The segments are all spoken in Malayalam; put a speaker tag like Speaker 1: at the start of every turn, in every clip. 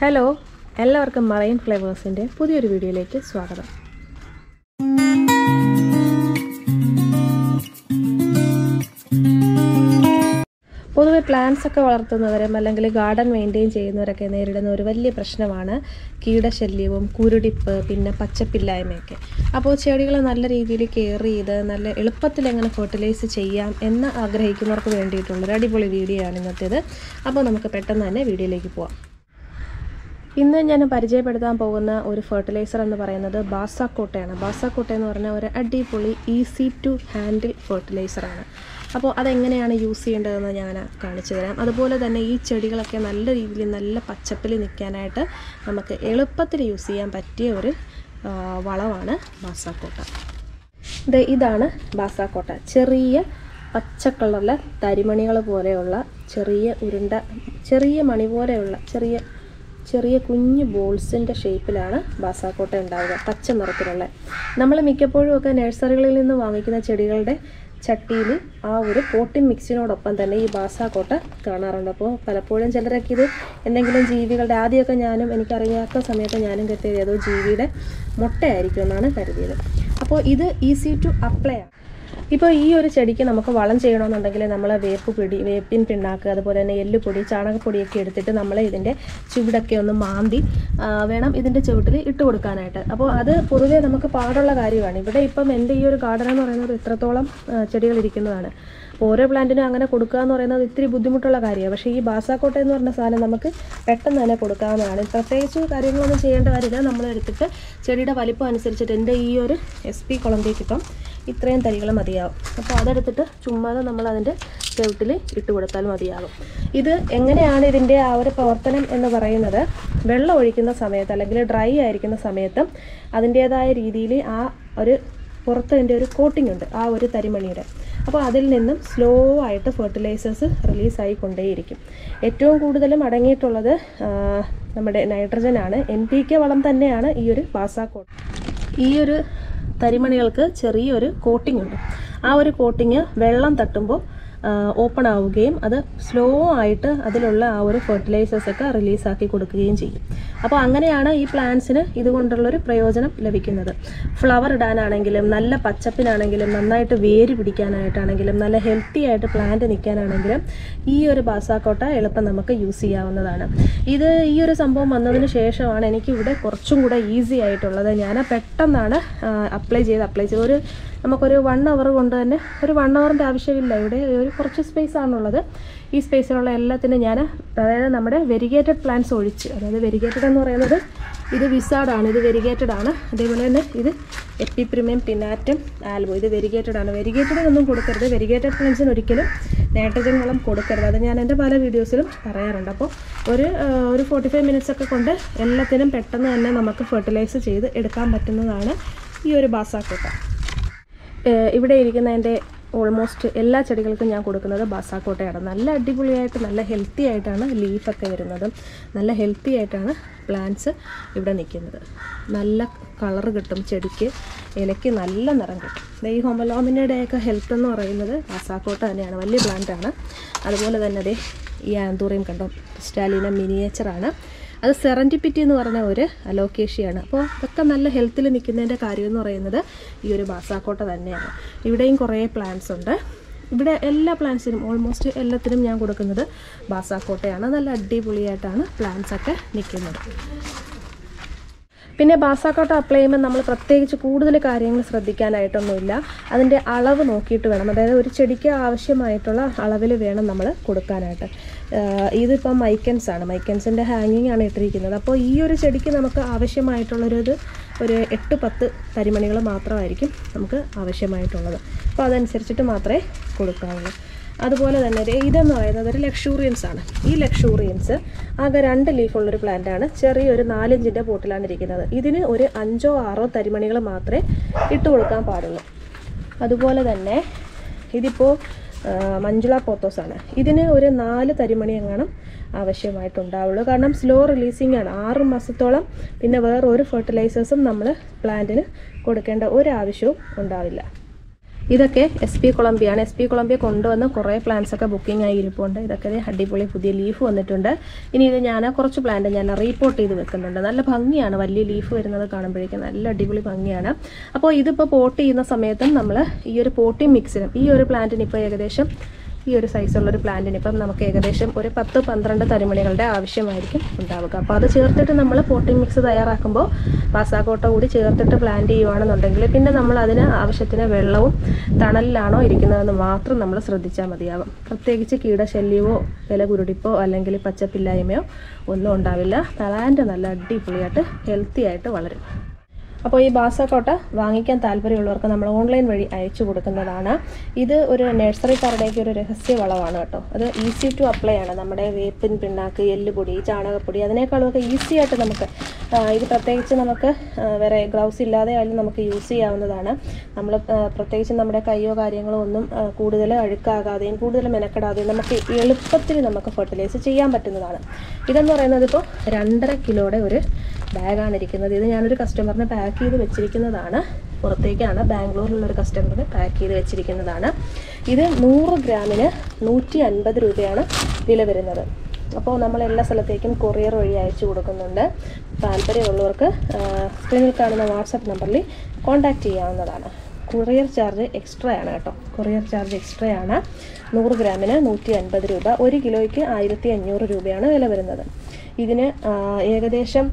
Speaker 1: ഹലോ, എല്ലാവർക്കും മറൈൻ ഫ്ലേവേഴ്സിൻ്റെ പുതിയൊരു വീഡിയോയിലേക്ക് സ്വാഗതം. പൊതുവെ പ്ലാന്റ്സ് ഒക്കെ വളർത്തുന്നവരും അല്ലെങ്കിൽ ഗാർഡൻ മെയിൻറ്റെയിൻ ചെയ്യുന്നവരൊക്കെ നേരിടുന്ന ഒരു വലിയ പ്രശ്നമാണ് കീടശല്യവും കുരുടിപ്പ് പിന്നെ പച്ചപ്പില്ലായ്മയൊക്കെ. അപ്പോൾ ചെടികൾ നല്ല രീതിയിൽ കെയർ ചെയ്ത് നല്ല എളുപ്പത്തിൽ എങ്ങനെ ഫെർട്ടിലൈസ് ചെയ്യാം എന്ന് ആഗ്രഹിക്കുന്നവർക്ക് വേണ്ടിയിട്ടുള്ളൊരു അടിപൊളി വീഡിയോ ആണ് ഇന്നത്തേത്. അപ്പോൾ നമുക്ക് പെട്ടെന്ന് തന്നെ വീഡിയോയിലേക്ക് പോവാം. ഇന്ന് ഞാൻ പരിചയപ്പെടുത്താൻ പോകുന്ന ഒരു ഫെർട്ടിലൈസർ എന്ന് പറയുന്നത് ബാസാക്കോട്ടയാണ്. ബാസാക്കോട്ട എന്ന് പറഞ്ഞാൽ ഒരു അടിപൊളി ഈസി ടു ഹാൻഡിൽ ഫെർട്ടിലൈസറാണ്. അപ്പോൾ അതെങ്ങനെയാണ് യൂസ് ചെയ്യേണ്ടതെന്ന് ഞാൻ കാണിച്ചു തരാം. അതുപോലെ തന്നെ ഈ ചെടികളൊക്കെ നല്ല രീതിയിൽ നല്ല പച്ചപ്പിൽ നിൽക്കാനായിട്ട് നമുക്ക് എളുപ്പത്തിൽ യൂസ് ചെയ്യാൻ പറ്റിയ ഒരു വളമാണ് ബാസാക്കോട്ട. ഇതാണ് ബാസാക്കോട്ട. ചെറിയ പച്ച കളറിലെ തരിമണികൾ പോലെയുള്ള ചെറിയ മണി പോലെയുള്ള ചെറിയ കുഞ്ഞു ബോൾസിൻ്റെ ഷേപ്പിലാണ് ബാസാക്കോട്ട ഉണ്ടാവുക, പച്ച നിറത്തിലുള്ള. നമ്മൾ മിക്കപ്പോഴും ഒക്കെ നഴ്സറികളിൽ നിന്ന് വാങ്ങിക്കുന്ന ചെടികളുടെ ചട്ടിയിൽ ആ ഒരു പോട്ടിംഗ് മിക്സിനോടൊപ്പം തന്നെ ഈ ബാസാക്കോട്ട കാണാറുണ്ട്. അപ്പോൾ പലപ്പോഴും ചിലരൊക്കെ ഇത് എന്തെങ്കിലും ജീവികളുടെ, ആദ്യമൊക്കെ എനിക്കറിയാത്ത സമയത്ത് ഞാനും കരുതിയത് ഏതോ ജീവിയുടെ മുട്ടയായിരിക്കും എന്നാണ് കരുതിയത്. അപ്പോൾ ഇത് ഈസി ടു അപ്ലൈ ആണ്. ഇപ്പോൾ ഈ ഒരു ചെടിക്ക് നമുക്ക് വളം ചെയ്യണമെന്നുണ്ടെങ്കിൽ നമ്മൾ വേപ്പിൻ പിണ്ണാക്ക്, അതുപോലെ തന്നെ എല്ലുപൊടി, ചാണകപ്പൊടിയൊക്കെ എടുത്തിട്ട് നമ്മൾ ഇതിൻ്റെ ചുവടൊക്കെ ഒന്ന് മാന്തി വേണം ഇതിൻ്റെ ചുവട്ടിൽ ഇട്ട് കൊടുക്കാനായിട്ട്. അപ്പോൾ അത് പൊതുവേ നമുക്ക് പാടുള്ള കാര്യമാണ്. ഇവിടെ ഇപ്പം എൻ്റെ ഈ ഒരു ഗാർഡൻ എന്ന് പറയുന്നത് ഇത്രത്തോളം ചെടികൾ ഇരിക്കുന്നതാണ്. ഓരോ പ്ലാന്റിനും അങ്ങനെ കൊടുക്കുക എന്ന് പറയുന്നത് ഇത്തിരി ബുദ്ധിമുട്ടുള്ള കാര്യമാണ്. പക്ഷേ ഈ ബാസാക്കോട്ട എന്ന് പറഞ്ഞ സാധനം നമുക്ക് പെട്ടെന്ന് തന്നെ കൊടുക്കാവുന്നതാണ്. പ്രത്യേകിച്ച് കാര്യങ്ങളൊന്നും ചെയ്യേണ്ട കാര്യമില്ല. നമ്മൾ എടുത്തിട്ട് ചെടിയുടെ വലിപ്പം അനുസരിച്ചിട്ട് എൻ്റെ ഈ ഒരു SP കുളമ്പേക്ക് ഇപ്പം ഇത്രയും തരികൾ മതിയാവും. അപ്പോൾ അതെടുത്തിട്ട് ചുമ്മാതെ നമ്മൾ അതിൻ്റെ ചുവട്ടിൽ ഇട്ട് കൊടുത്താൽ മതിയാകും. ഇത് എങ്ങനെയാണ് ഇതിൻ്റെ ആ ഒരു പ്രവർത്തനം എന്ന് പറയുന്നത്, വെള്ളം ഒഴിക്കുന്ന സമയത്ത് അല്ലെങ്കിൽ ഡ്രൈ ആയിരിക്കുന്ന സമയത്ത് അതിൻ്റേതായ രീതിയിൽ ആ ഒരു പുറത്തതിൻ്റെ ഒരു കോട്ടിംഗ് ഉണ്ട് ആ ഒരു തരിമണിയുടെ. അപ്പോൾ അതിൽ നിന്നും സ്ലോ ആയിട്ട് ഫെർട്ടിലൈസേഴ്സ് റിലീസായി കൊണ്ടേയിരിക്കും. ഏറ്റവും കൂടുതലും അടങ്ങിയിട്ടുള്ളത് നമ്മുടെ നൈട്രജനാണ്. NPK വളം തന്നെയാണ് ഈ ഒരു ബാസാക്കോട്ട. ഈ ഒരു തരിമണികൾക്ക് ചെറിയൊരു കോട്ടിംഗ് ഉണ്ട്. ആ ഒരു കോട്ടിങ് വെള്ളം തട്ടുമ്പോൾ ഓപ്പൺ ആവുകയും അത് സ്ലോ ആയിട്ട് അതിലുള്ള ആ ഒരു ഫെർട്ടിലൈസേഴ്സൊക്കെ റിലീസാക്കി കൊടുക്കുകയും ചെയ്യും. അപ്പോൾ അങ്ങനെയാണ് ഈ പ്ലാന്റ്സിന് ഇതുകൊണ്ടുള്ളൊരു പ്രയോജനം ലഭിക്കുന്നത്. ഫ്ലവർ ഇടാനാണെങ്കിലും, നല്ല പച്ചപ്പിനാണെങ്കിലും, നന്നായിട്ട് വേര് പിടിക്കാനായിട്ടാണെങ്കിലും, നല്ല ഹെൽത്തി ആയിട്ട് പ്ലാന്റ് നിൽക്കാനാണെങ്കിലും ഈ ഒരു ബാസാക്കോട്ട എളുപ്പം നമുക്ക് യൂസ് ചെയ്യാവുന്നതാണ്. ഈ ഒരു സംഭവം വന്നതിന് ശേഷമാണ് എനിക്കിവിടെ കുറച്ചും കൂടെ ഈസി ആയിട്ടുള്ളത്. ഞാൻ പെട്ടെന്നാണ് അപ്ലൈ ചെയ്ത് നമുക്കൊരു 1 hour കൊണ്ട് തന്നെ, ഒരു 1 hourൻ്റെ ആവശ്യമില്ല. ഇവിടെ ഒരു കുറച്ച് സ്പേസ് ആണുള്ളത്. ഈ സ്പേസിലുള്ള എല്ലാത്തിനും അതായത് നമ്മുടെ വെരിഗേറ്റഡ് പ്ലാന്റ്സ് ഒഴിച്ച്, അതായത് വെരിഗേറ്റഡ് എന്ന് പറയുന്നത് ഇത് വിസാർഡാണ്, ഇത് വെരിഗേറ്റഡ് ആണ്. അതേപോലെ തന്നെ ഇത് എപ്പിപ്രിമിയം, പിന്നാറ്റം, ആൽബോ, ഇത് വെരിഗേറ്റഡ് ആണ്. വെരിഗേറ്റഡ് ഒന്നും കൊടുക്കരുത്. വെരിഗേറ്റഡ് പ്ലാന്റ്സിന് ഒരിക്കലും നൈട്രജൻ വളം കൊടുക്കരുത്. അത് ഞാൻ എൻ്റെ പല വീഡിയോസിലും പറയാറുണ്ട്. അപ്പോൾ ഒരു 45 minutes ഒക്കെ കൊണ്ട് എല്ലാത്തിനും പെട്ടെന്ന് തന്നെ നമുക്ക് ഫെർട്ടിലൈസ് ചെയ്ത് എടുക്കാൻ പറ്റുന്നതാണ് ഈ ഒരു ബാസാക്കോട്ട. ഇവിടെ ഇരിക്കുന്ന എൻ്റെ ഓൾമോസ്റ്റ് എല്ലാ ചെടികൾക്കും ഞാൻ കൊടുക്കുന്നത് ബാസാക്കോട്ടയാണ്. നല്ല അടിപൊളിയായിട്ട് നല്ല ഹെൽത്തി ആയിട്ടാണ് ലീഫൊക്കെ വരുന്നത്. നല്ല ഹെൽത്തി ആയിട്ടാണ് പ്ലാന്റ്സ് ഇവിടെ നിൽക്കുന്നത്. നല്ല കളർ കിട്ടും ചെടിക്ക്, ഇലയ്ക്ക് നല്ല നിറം കിട്ടും. ഈ ഹോമലോമിനയുടെയൊക്കെ ഹെൽത്ത് എന്ന് പറയുന്നത് ബാസാക്കോട്ട തന്നെയാണ്. വലിയ പ്ലാന്റാണ്. അതുപോലെ തന്നെ ഈ ആന്തൂറിയം കണ്ടോ, ക്രിസ്റ്റാലിന മിനിയേച്ചറാണ്. അത് സെറൻറ്റിപ്പിറ്റി എന്ന് പറഞ്ഞ ഒരു അലോക്കേഷ്യയാണ്. അപ്പോൾ ഇതൊക്കെ നല്ല ഹെൽത്തിൽ നിൽക്കുന്നതിൻ്റെ കാര്യം എന്ന് പറയുന്നത് ഈ ഒരു ബാസാക്കോട്ട തന്നെയാണ്. ഇവിടെയും കുറേ പ്ലാന്റ്സ് ഉണ്ട്. ഇവിടെ എല്ലാ പ്ലാന്റ്സിനും ഓൾമോസ്റ്റ് എല്ലാത്തിനും ഞാൻ കൊടുക്കുന്നത് ബാസാക്കോട്ടയാണ്. നല്ല അടിപൊളിയായിട്ടാണ് പ്ലാന്റ്സൊക്കെ നിൽക്കുന്നത്. പിന്നെ ബാസാക്കോട്ട അപ്ലൈ ചെയ്യുമ്പോൾ നമ്മൾ പ്രത്യേകിച്ച് കൂടുതൽ കാര്യങ്ങൾ ശ്രദ്ധിക്കാനായിട്ടൊന്നുമില്ല. അതിൻ്റെ അളവ് നോക്കിയിട്ട് വേണം. അതായത് ഒരു ചെടിക്ക് ആവശ്യമായിട്ടുള്ള അളവിൽ വേണം നമ്മൾ കൊടുക്കാനായിട്ട്. ഇതിപ്പം മൈക്കൻസിൻ്റെ ഹാങ്ങിങ് ആണ് ഇട്ടിരിക്കുന്നത്. അപ്പോൾ ഈ ഒരു ചെടിക്ക് നമുക്ക് ആവശ്യമായിട്ടുള്ളൊരു 8-10 തരിമണികൾ മാത്രമായിരിക്കും നമുക്ക് ആവശ്യമായിട്ടുള്ളത്. അപ്പോൾ അതനുസരിച്ചിട്ട് മാത്രമേ കൊടുക്കാവുള്ളൂ. അതുപോലെ തന്നെ ഇതെന്ന് പറയുന്നത് ഒരു ലക്ഷൂറിയൻസ് ആണ്. ഈ ലക്ഷൂറിയൻസ് ആകെ 2 ലീഫുള്ളൊരു പ്ലാന്റാണ്. ചെറിയൊരു 4 ഇഞ്ചിൻ്റെ പോട്ടിലാണ് ഇരിക്കുന്നത്. ഇതിന് ഒരു 5-6 തരിമണികൾ മാത്രമേ ഇട്ട് കൊടുക്കാൻ പാടുള്ളൂ. അതുപോലെ തന്നെ ഇതിപ്പോൾ മഞ്ജുള പോത്തോസ് ആണ്. ഇതിന് ഒരു 4 തരിമണി എങ്ങാനും ആവശ്യമായിട്ടുണ്ടാവുള്ളൂ. കാരണം സ്ലോ റിലീസിങ് ആണ്. 6 മാസത്തോളം പിന്നെ വേറൊരു ഫെർട്ടിലൈസേഴ്സും നമ്മൾ പ്ലാന്റിന് കൊടുക്കേണ്ട ഒരു ആവശ്യവും ഉണ്ടാവില്ല. ഇതൊക്കെ SP കൊളംബിയാണ്. SP കൊളംബിയ കൊണ്ടുവന്ന് കുറേ പ്ലാന്റ്സൊക്കെ ബുക്കിംഗ് ആയി ഇരിപ്പുണ്ട്. ഇതൊക്കെ അടിപൊളി പുതിയ ലീഫ് വന്നിട്ടുണ്ട്. ഇനി ഇത് ഞാൻ കുറച്ച് പ്ലാന്റ് ഞാൻ റീപോർട്ട് ചെയ്ത് വെക്കുന്നുണ്ട്. നല്ല ഭംഗിയാണ്, വലിയ ലീഫ് വരുന്നത് കാണുമ്പോഴേക്കും നല്ല അടിപൊളി ഭംഗിയാണ്. അപ്പോൾ ഇതിപ്പോൾ പോട്ട് ചെയ്യുന്ന സമയത്തും നമ്മൾ ഈ ഒരു പോട്ടിംഗ് മിക്സിനും ഈ ഒരു പ്ലാന്റിന് ഇപ്പോൾ ഏകദേശം ഈ ഒരു സൈസുള്ളൊരു പ്ലാന്റിന് ഇപ്പം നമുക്ക് ഏകദേശം ഒരു 10-12 തരിമണികളുടെ ആവശ്യമായിരിക്കും ഉണ്ടാവുക. അപ്പോൾ അത് ചേർത്തിട്ട് നമ്മൾ പോട്ടിംഗ് മിക്സ് തയ്യാറാക്കുമ്പോൾ പാസാക്കോട്ട കൂടി ചേർത്തിട്ട് പ്ലാന്റ് ചെയ്യുകയാണെന്നുണ്ടെങ്കിൽ പിന്നെ നമ്മൾ അതിന് ആവശ്യത്തിന് വെള്ളവും തണലിലാണോ ഇരിക്കുന്നതെന്ന് മാത്രം നമ്മൾ ശ്രദ്ധിച്ചാൽ മതിയാകും. പ്രത്യേകിച്ച് കീടശല്യമോ ഇല കുരുടിപ്പോ അല്ലെങ്കിൽ പച്ചപ്പില്ലായ്മയോ ഒന്നും ഉണ്ടാവില്ല. പ്ലാന്റ് നല്ല അടിപൊളിയായിട്ട് ഹെൽത്തി ആയിട്ട് വളരും. അപ്പോൾ ഈ ബാസാക്കോട്ട വാങ്ങിക്കാൻ താല്പര്യമുള്ളവർക്ക് നമ്മൾ ഓൺലൈൻ വഴി അയച്ചു കൊടുക്കുന്നതാണ്. ഇത് ഒരു നഴ്സറിക്കാരുടെയൊക്കെ ഒരു രഹസ്യ വളമാണ് കേട്ടോ. അത് ഈസി ടു അപ്ലൈ ആണ്. നമ്മുടെ വേപ്പിൻ പിണ്ണാക്ക്, എല്ലുപൊടി, ചാണകപ്പൊടി അതിനേക്കാളൊക്കെ ഈസി ആയിട്ട് നമുക്ക് ഇത് പ്രത്യേകിച്ച് നമുക്ക് വേറെ ഗ്ലൗസ് ഇല്ലാതെ ആയാലും നമുക്ക് യൂസ് ചെയ്യാവുന്നതാണ്. നമ്മൾ പ്രത്യേകിച്ച് നമ്മുടെ കയ്യോ കാര്യങ്ങളോ ഒന്നും കൂടുതൽ അഴുക്കാകാതെയും കൂടുതൽ മെനക്കെടാതെയും നമുക്ക് എളുപ്പത്തിൽ നമുക്ക് ഫെർട്ടിലൈസ് ചെയ്യാൻ പറ്റുന്നതാണ്. ഇതെന്ന് പറയുന്നത് ഇപ്പോൾ 2.5 കിലോയുടെ ഒരു ബാഗാണ് ഇരിക്കുന്നത്. ഇത് ഞാനൊരു കസ്റ്റമറിന് പാക്ക് ചെയ്ത് വെച്ചിരിക്കുന്നതാണ്. പുറത്തേക്കാണ്, ബാംഗ്ലൂരിലുള്ളൊരു കസ്റ്റമറിന് പാക്ക് ചെയ്ത് വെച്ചിരിക്കുന്നതാണ്. ഇത് 100 ഗ്രാമിന് 150 രൂപയാണ് വില വരുന്നത്. അപ്പോൾ നമ്മൾ എല്ലാ സ്ഥലത്തേക്കും കൊറിയർ വഴി അയച്ചു കൊടുക്കുന്നുണ്ട്. താല്പര്യമുള്ളവർക്ക് സ്ക്രീനിൽ കാണുന്ന വാട്സപ്പ് നമ്പറിൽ കോൺടാക്റ്റ് ചെയ്യാവുന്നതാണ്. കൊറിയർ ചാർജ് എക്സ്ട്രാ ആണ് കേട്ടോ. കൊറിയർ ചാർജ് എക്സ്ട്രാ ആണ്. 100 ഗ്രാമിന് 150 രൂപ, 1 കിലോയ്ക്ക് 1500 രൂപയാണ് വില വരുന്നത്. ഇതിന് ഏകദേശം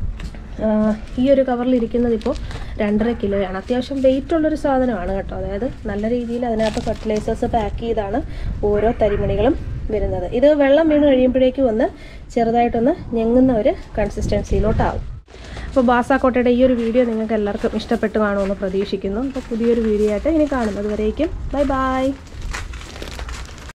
Speaker 1: ഈ ഒരു കവറിലിരിക്കുന്നത് ഇപ്പോൾ 2.5 കിലോയാണ്. അത്യാവശ്യം വെയിറ്റ് ഉള്ളൊരു സാധനമാണ് കേട്ടോ. അതായത് നല്ല രീതിയിൽ അതിനകത്ത് ഫെർട്ടിലൈസേഴ്സ് പാക്ക് ചെയ്താണ് ഓരോ തരിമണികളും വരുന്നത്. ഇത് വെള്ളം വീണ് കഴിയുമ്പോഴേക്കും ഒന്ന് ചെറുതായിട്ടൊന്ന് ഞെങ്ങുന്ന ഒരു കൺസിസ്റ്റൻസിയിലോട്ടാവും. അപ്പോൾ ബാസാക്കോട്ടയുടെ ഈ ഒരു വീഡിയോ നിങ്ങൾക്ക് എല്ലാവർക്കും ഇഷ്ടപ്പെട്ടു കാണുമെന്ന് പ്രതീക്ഷിക്കുന്നു. അപ്പോൾ പുതിയൊരു വീഡിയോ ആയിട്ട് ഇനി കാണുന്നത് വരേക്കും ബൈ ബൈ.